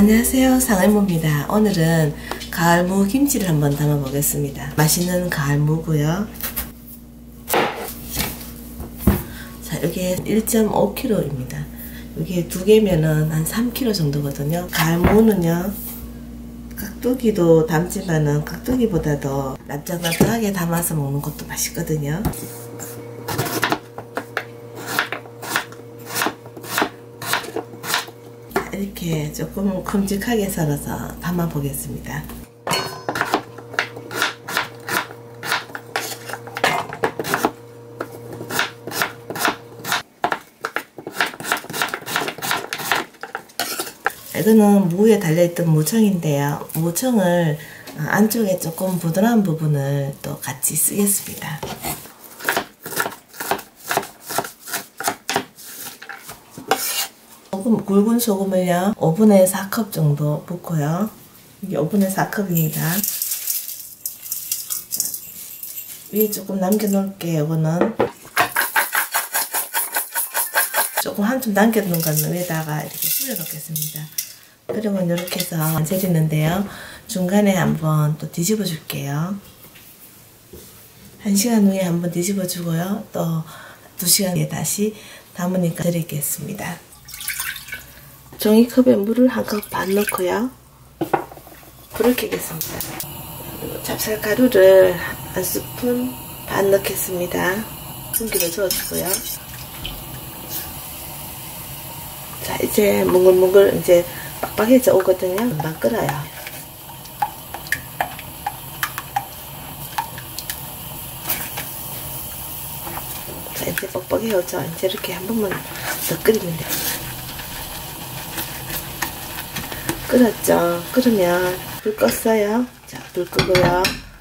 안녕하세요, 상할무입니다. 오늘은 가을무 김치를 한번 담아 보겠습니다. 맛있는 가을무고요. 자, 이게 1.5kg입니다. 이게 두 개면은 한 3kg 정도거든요. 가을무는요, 깍두기도 담지만은 깍두기보다도 납작납작하게 담아서 먹는 것도 맛있거든요. 이렇게 조금 큼직하게 썰어서 담아 보겠습니다. 이거는 무에 달려있던 무청인데요. 무청을 안쪽에 조금 부드러운 부분을 또 같이 쓰겠습니다. 굵은 소금을요 5분의 4컵 정도 붓고요. 이게 5분의 4컵입니다. 위에 조금 남겨 놓을게요. 이거는 조금 한참 남겨 놓은 거는 위에다가 이렇게 뿌려 놓겠습니다. 그리고 이렇게 해서 완성했는데요. 중간에 한번 또 뒤집어 줄게요. 1시간 후에 한번 뒤집어 주고요. 또 2시간 후에 다시 담으니까 드리겠습니다. 종이컵에 물을 1컵 반 넣고요. 불을 켜겠습니다. 찹쌀가루를 1스푼 반 넣겠습니다. 숨기를 저어주고요. 자, 이제 뭉글뭉글 이제 빡빡해져 오거든요. 금방 끓어요. 자, 이제 뻑뻑해오죠. 이제 이렇게 한 번만 더 끓이면 돼요. 끓었죠? 끓으면 불 껐어요. 자, 불 끄고요.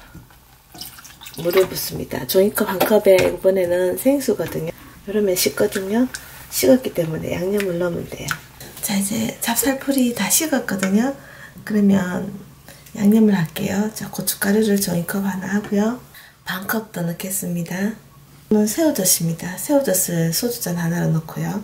물을 붓습니다. 종이컵 1컵에 이번에는 생수거든요. 이러면 식거든요. 식었기 때문에 양념을 넣으면 돼요. 자, 이제 찹쌀풀이 다 식었거든요. 그러면 양념을 할게요. 자, 고춧가루를 종이컵 하나 하고요. 반컵 더 넣겠습니다. 이건 새우젓입니다. 새우젓을 소주잔 하나로 넣고요.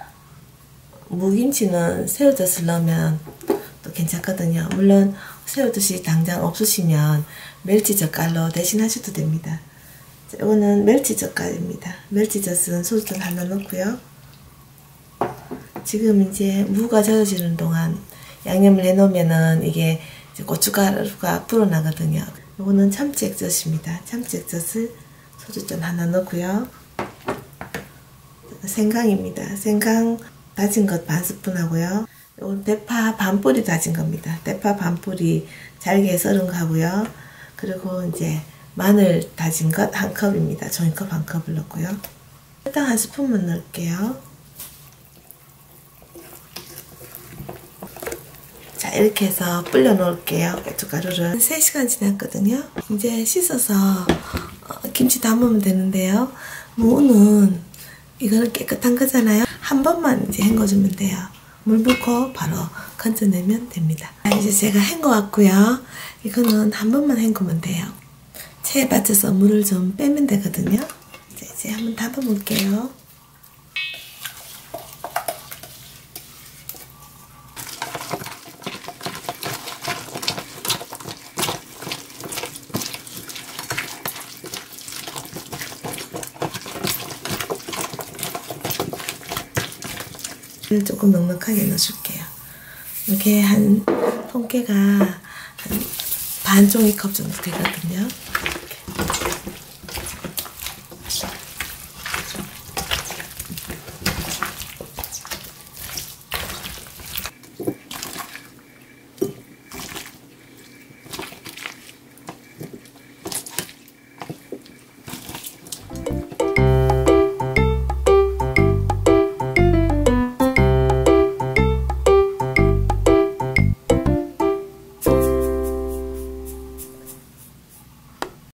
무김치는 새우젓을 넣으면 또 괜찮거든요. 물론 새우젓이 당장 없으시면 멸치젓갈로 대신하셔도 됩니다. 자, 이거는 멸치젓갈입니다. 멸치젓은 소주잔 하나 넣고요. 지금 이제 무가 저어지는 동안 양념을 해놓으면은 이게 이제 고춧가루가 불어나거든요. 이거는 참치액젓입니다. 참치액젓을 소주잔 하나 넣고요. 생강입니다. 생강 다진 것 반 스푼 하고요. 이건 대파 반뿌리 다진 겁니다. 대파 반뿌리 잘게 썰은 거 하고요. 그리고 이제 마늘 다진 것 1컵입니다. 종이컵 1컵을 넣고요. 설탕 1스푼만 넣을게요. 자, 이렇게 해서 불려 놓을게요. 고춧가루를 3시간 지났거든요. 이제 씻어서 김치 담으면 되는데요. 무는 이거는 깨끗한 거잖아요. 한 번만 이제 헹궈주면 돼요. 물 붓고 바로 건져내면 됩니다. 이제 제가 헹궈왔고요. 이거는 한 번만 헹구면 돼요. 체에 받쳐서 물을 좀 빼면 되거든요. 이제 한번 담아볼게요. 조금 넉넉하게 넣어줄게요. 이렇게 한 통깨가 한 반 종이컵 정도 되거든요.